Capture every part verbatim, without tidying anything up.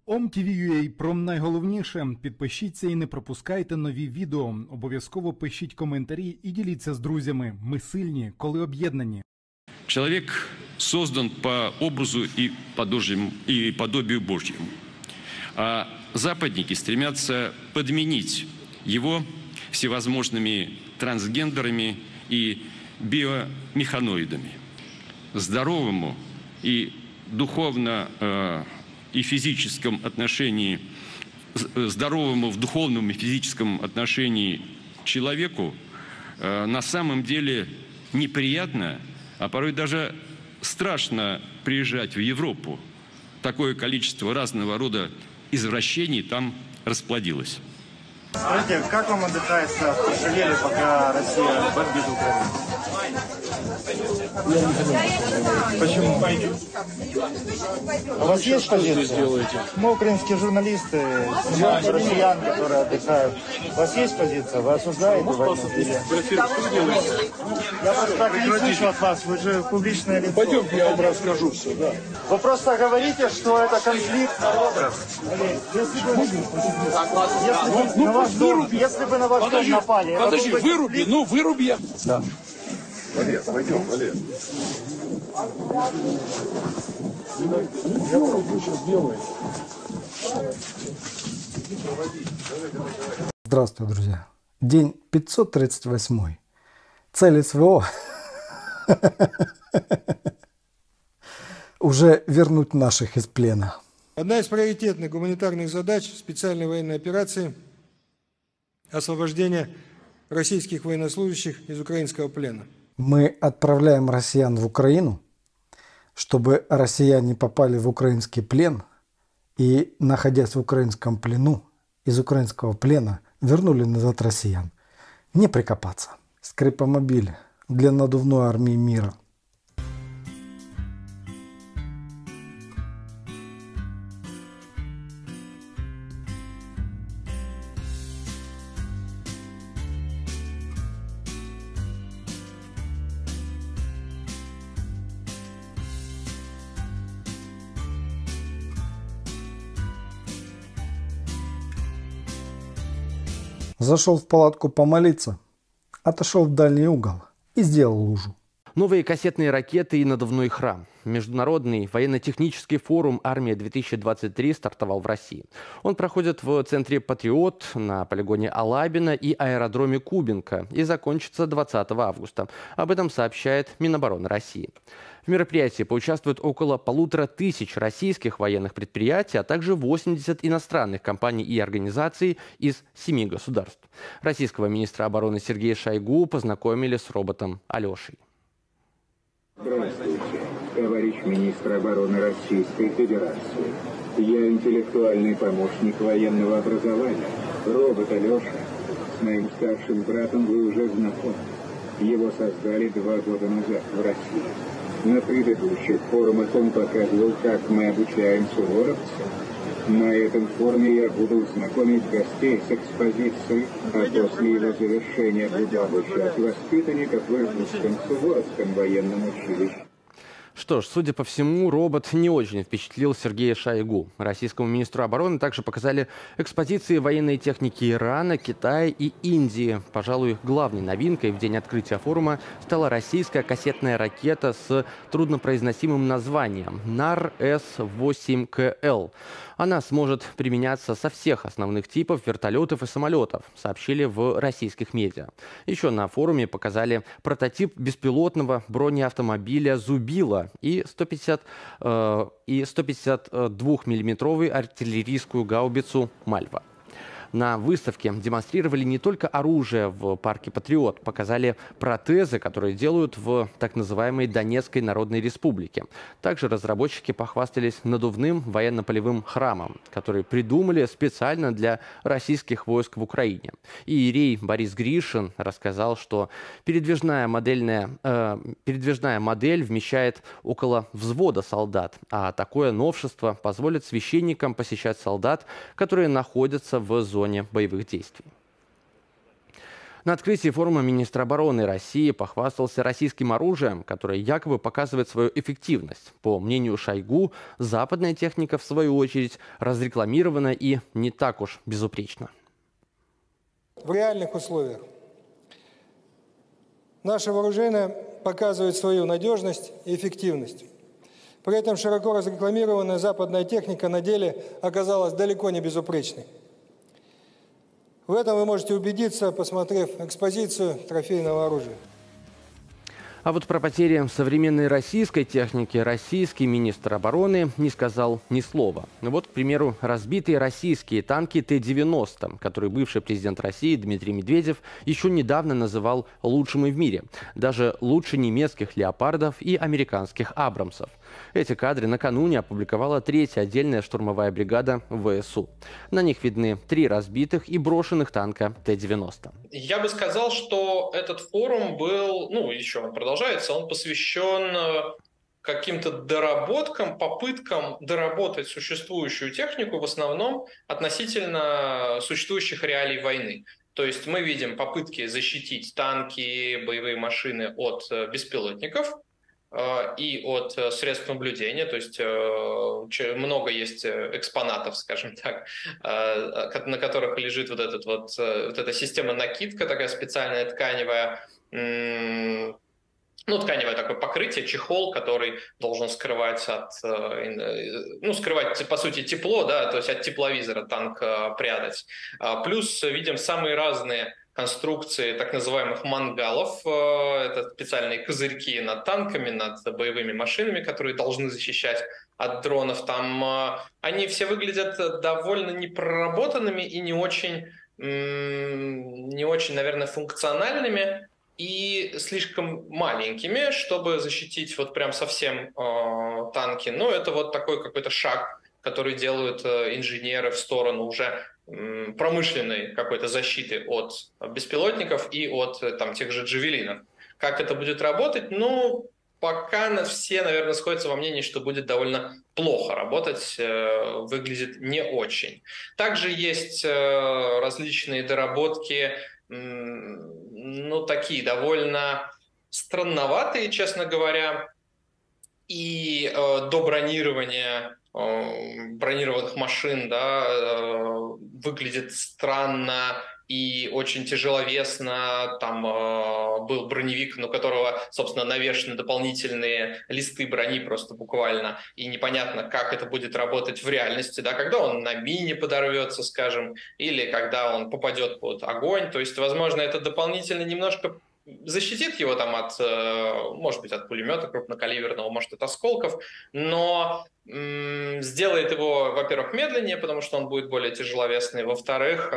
ом.ті.ві.ю.а про найголовніше. Підпишіться і не пропускайте нові відео. Обов'язково пишіть коментарі і діліться з друзями. Ми сильні, коли об'єднані. Человек создан по образу и подобию, и подобию Божьему. А западники стремятся подменить его всевозможными трансгендерами и биомеханоидами. Здоровому и духовно э, и физическом отношении, здоровому в духовном и физическом отношении человеку э, на самом деле неприятно, а порой даже страшно приезжать в Европу. Такое количество разного рода извращений там расплодилось. Скажите, как вам отдыхается в Кишиневе, пока Россия бомбит Украину? Почему? У вас есть позиция? Мы украинские журналисты, снимаем россиян, которые отдыхают. У вас есть позиция? Вы осуждаете войну? Я просто так не слышу от вас, вы же публичное лицо. Пойдемте, я вам расскажу все, да. Вы просто говорите, что это конфликт народов. Если бы, если бы на ваш дом, если бы на ваш дом напали... Подожди, выруби, ну выруби. Да. Валер, пойдем, Валер. Здравствуйте, друзья. День пятьсот тридцать восемь. Цель СВО уже вернуть наших из плена. Одна из приоритетных гуманитарных задач специальной военной операции – освобождение российских военнослужащих из украинского плена. Мы отправляем россиян в Украину, чтобы россияне попали в украинский плен и, находясь в украинском плену, из украинского плена вернули назад россиян. Не прикопаться. Скрипомобиль для надувной армии мира. Зашел в палатку помолиться, отошел в дальний угол и сделал лужу. Новые кассетные ракеты и надувной храм. Международный военно-технический форум «Армия-две тысячи двадцать три» стартовал в России. Он проходит в центре «Патриот», на полигоне Алабино и аэродроме Кубинка и закончится двадцатого августа. Об этом сообщает Минобороны России. В мероприятии поучаствуют около полутора тысяч российских военных предприятий, а также восемьдесят иностранных компаний и организаций из семи государств. Российского министра обороны Сергея Шойгу познакомили с роботом Алешей. Здравствуйте, товарищ министр обороны Российской Федерации. Я интеллектуальный помощник военного образования, робот Алеша. С моим старшим братом вы уже знакомы. Его создали два года назад в России. На предыдущих форумах он показывал, как мы обучаем суворовцев. На этом форуме я буду знакомить гостей с экспозицией, а после его завершения буду обучать воспитанников в Иркутском Суворовском военном училище. Что ж, судя по всему, робот не очень впечатлил Сергея Шойгу. Российскому министру обороны также показали экспозиции военной техники Ирана, Китая и Индии. Пожалуй, главной новинкой в день открытия форума стала российская кассетная ракета с труднопроизносимым названием НАР С восемь К Л. Она сможет применяться со всех основных типов вертолетов и самолетов, сообщили в российских медиа. Еще на форуме показали прототип беспилотного бронеавтомобиля «Зубила» и сто пятьдесят двухмиллиметровую артиллерийскую гаубицу «Мальва». На выставке демонстрировали не только оружие в парке «Патриот», показали протезы, которые делают в так называемой Донецкой Народной Республике. Также разработчики похвастались надувным военно-полевым храмом, который придумали специально для российских войск в Украине. Иерей Борис Гришин рассказал, что передвижная, модельная, э, передвижная модель вмещает около взвода солдат, а такое новшество позволит священникам посещать солдат, которые находятся в зоне боевых действий. На открытии форума министр обороны России похвастался российским оружием, которое якобы показывает свою эффективность. По мнению Шойгу, западная техника, в свою очередь, разрекламирована и не так уж безупречна. В реальных условиях наше вооружение показывает свою надежность и эффективность. При этом широко разрекламированная западная техника на деле оказалась далеко не безупречной. В этом вы можете убедиться, посмотрев экспозицию трофейного оружия. А вот про потери современной российской техники российский министр обороны не сказал ни слова. Вот, к примеру, разбитые российские танки Т девяносто, которые бывший президент России Дмитрий Медведев еще недавно называл лучшими в мире. Даже лучше немецких «Леопардов» и американских «Абрамсов». Эти кадры накануне опубликовала третья отдельная штурмовая бригада ВСУ. На них видны три разбитых и брошенных танка Т девяносто. Я бы сказал, что этот форум был, ну, еще он продолжается, он посвящен каким-то доработкам, попыткам доработать существующую технику, в основном относительно существующих реалий войны. То есть мы видим попытки защитить танки, боевые машины от беспилотников и от средств наблюдения, то есть много есть экспонатов, скажем так, на которых лежит вот, этот вот, вот эта система накидка, такая специальная тканевая, ну, тканевое такое покрытие, чехол, который должен скрывать от, ну, скрывать, по сути, тепло, да, то есть от тепловизора танк прятать. Плюс видим самые разные конструкции так называемых мангалов. Это специальные козырьки над танками, над боевыми машинами, которые должны защищать от дронов. Там они все выглядят довольно непроработанными и не очень, не очень, наверное, функциональными и слишком маленькими, чтобы защитить вот прям совсем э, танки. Но это вот такой какой-то шаг, который делают э, инженеры в сторону уже э, промышленной какой-то защиты от беспилотников и от э, там, тех же джавелинов. Как это будет работать? Ну, пока все, наверное, сходятся во мнении, что будет довольно плохо работать, э, выглядит не очень. Также есть э, различные доработки, ну, такие довольно странноватые, честно говоря, и э, до бронирования э, бронированных машин, да, э, выглядит странно и очень тяжеловесно. Там э, был броневик, на которого, собственно, навешаны дополнительные листы брони просто буквально, и непонятно, как это будет работать в реальности, да, когда он на мине подорвется, скажем, или когда он попадет под огонь. То есть, возможно, это дополнительно немножко защитит его там от, может быть, от пулемета крупнокалиберного, может, от осколков, но м- сделает его, во-первых, медленнее, потому что он будет более тяжеловесный, во-вторых,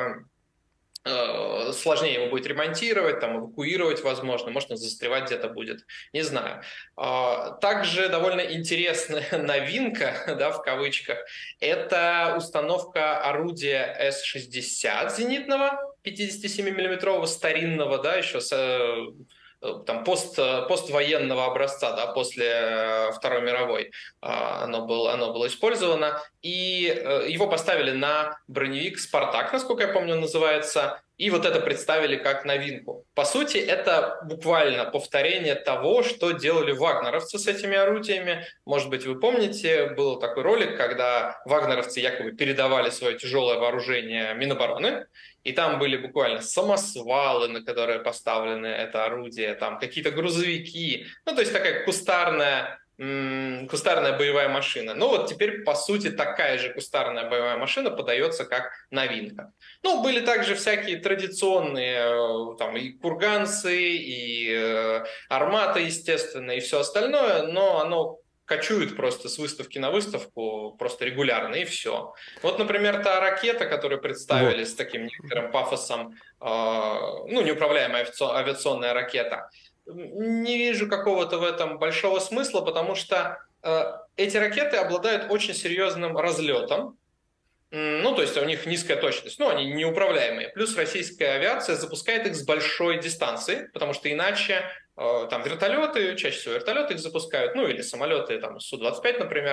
сложнее его будет ремонтировать, там, эвакуировать, возможно, может, он застревать где-то будет, не знаю. Также довольно интересная новинка, да, в кавычках, это установка орудия С шестьдесят зенитного, пятидесятисемимиллиметрового старинного, да, еще с там, пост, поствоенного образца, да, после Второй мировой оно было, оно было использовано, и его поставили на броневик «Спартак», насколько я помню, он называется, и вот это представили как новинку. По сути, это буквально повторение того, что делали вагнеровцы с этими орудиями. Может быть, вы помните, был такой ролик, когда вагнеровцы якобы передавали свое тяжелое вооружение Минобороны, и там были буквально самосвалы, на которые поставлены это орудие, там какие-то грузовики, ну, то есть такая кустарная, м- кустарная боевая машина. Ну, вот теперь, по сути, такая же кустарная боевая машина подается как новинка. Ну, были также всякие традиционные, там, и курганцы, и э, армата, естественно, и все остальное, но оно кочуют просто с выставки на выставку просто регулярно, и все. Вот, например, та ракета, которую представили вот с таким некоторым пафосом, э, ну, неуправляемая авиационная ракета, не вижу какого-то в этом большого смысла, потому что э, эти ракеты обладают очень серьезным разлетом, ну, то есть у них низкая точность, ну, они неуправляемые. Плюс российская авиация запускает их с большой дистанции, потому что иначе там вертолеты, чаще всего вертолеты их запускают, ну или самолеты, там Су двадцать пять, например,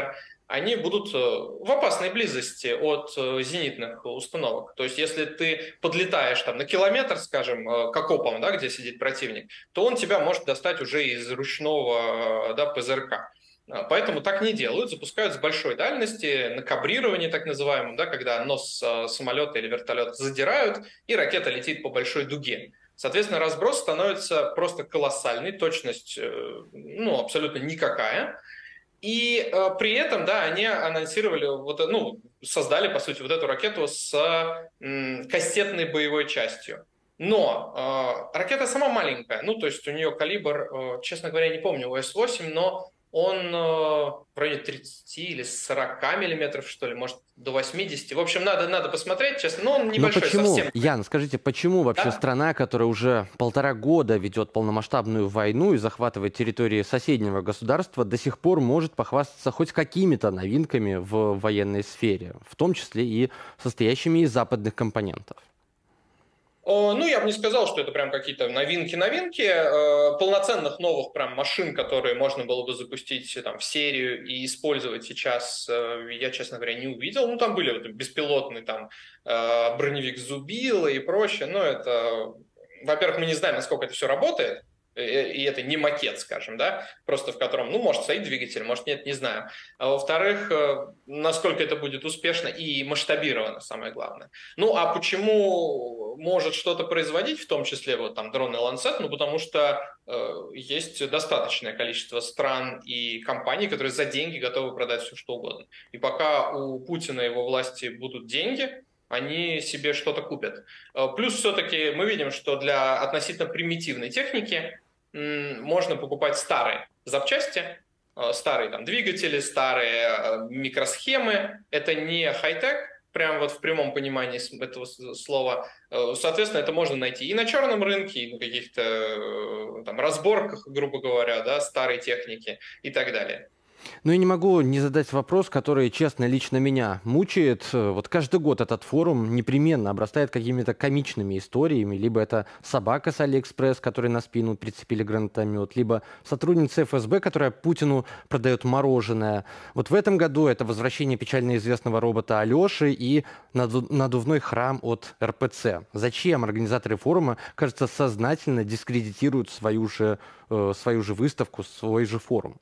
они будут в опасной близости от зенитных установок. То есть, если ты подлетаешь там на километр, скажем, к окопам, да, где сидит противник, то он тебя может достать уже из ручного, да, ПЗРК. Поэтому так не делают, запускают с большой дальности, на кабрировании так называемом, да, когда нос самолета или вертолета задирают, и ракета летит по большой дуге. Соответственно, разброс становится просто колоссальный, точность, ну, абсолютно никакая. И э, при этом, да, они анонсировали, вот, ну, создали, по сути, вот эту ракету с м, кассетной боевой частью. Но э, ракета сама маленькая, ну, то есть у нее калибр, э, честно говоря, не помню, О С восемь, но он э, в районе тридцати или сорока миллиметров, что ли, может, до восьмидесяти. В общем, надо, надо посмотреть, честно, но он небольшой но почему, совсем. Ян, скажите, почему вообще Да? страна, которая уже полтора года ведет полномасштабную войну и захватывает территории соседнего государства, до сих пор может похвастаться хоть какими-то новинками в военной сфере, в том числе и состоящими из западных компонентов? Ну, я бы не сказал, что это прям какие-то новинки-новинки. Полноценных новых прям машин, которые можно было бы запустить там в серию и использовать сейчас, я, честно говоря, не увидел. Ну, там были вот беспилотный там броневик Зубила и прочее. Но это, во-первых, мы не знаем, насколько это все работает. И это не макет, скажем, да, просто в котором, ну, может стоит двигатель, может нет, не знаю. А во-вторых, насколько это будет успешно и масштабировано, самое главное. Ну, а почему может что-то производить, в том числе вот там дроны Lancet? Ну, потому что э, есть достаточное количество стран и компаний, которые за деньги готовы продать все, что угодно. И пока у Путина и его власти будут деньги, они себе что-то купят. Плюс все-таки мы видим, что для относительно примитивной техники можно покупать старые запчасти, старые там двигатели, старые микросхемы. Это не хай-тек, прям вот в прямом понимании этого слова. Соответственно, это можно найти и на черном рынке, и на каких-то там разборках, грубо говоря, да, старой техники и так далее. Ну и не могу не задать вопрос, который, честно, лично меня мучает. Вот каждый год этот форум непременно обрастает какими-то комичными историями. Либо это собака с Алиэкспресс, которой на спину прицепили гранатомет, либо сотрудница Эф Эс Бэ, которая Путину продает мороженое. Вот в этом году это возвращение печально известного робота Алеши и надувной храм от Эр Пэ Цэ. Зачем организаторы форума, кажется, сознательно дискредитируют свою же, э, свою же выставку, свой же форум?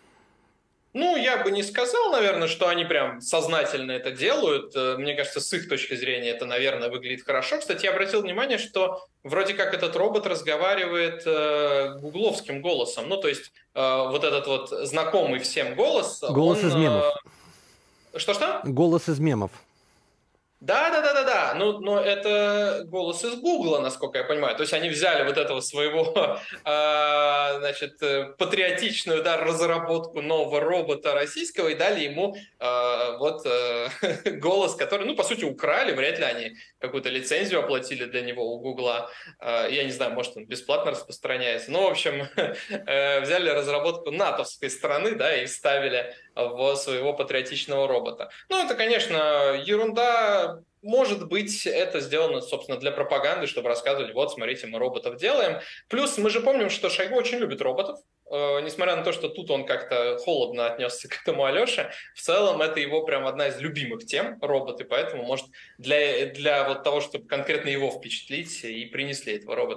Ну, я бы не сказал, наверное, что они прям сознательно это делают. Мне кажется, с их точки зрения это, наверное, выглядит хорошо. Кстати, я обратил внимание, что вроде как этот робот разговаривает э, гугловским голосом. Ну, то есть э, вот этот вот знакомый всем голос... Голос он, из мемов. Э... Что-что? Голос из мемов. Да, да, да, да, да. Ну, но это голос из Гугла, насколько я понимаю. То есть они взяли вот этого своего, э, значит, патриотичную, да, разработку нового робота российского и дали ему э, вот э, голос, который, ну, по сути, украли. Вряд ли они какую-то лицензию оплатили для него у Гугла. Э, я не знаю, может, он бесплатно распространяется. Ну, в общем, э, взяли разработку натовской страны, да, и вставили в своего патриотичного робота. Ну, это, конечно, ерунда. Может быть, это сделано, собственно, для пропаганды, чтобы рассказывали, вот, смотрите, мы роботов делаем. Плюс мы же помним, что Шойгу очень любит роботов. Э, несмотря на то, что тут он как-то холодно отнесся к этому Алёше, в целом это его прям одна из любимых тем, роботы. Поэтому, может, для, для вот того, чтобы конкретно его впечатлить, и принесли этого робота.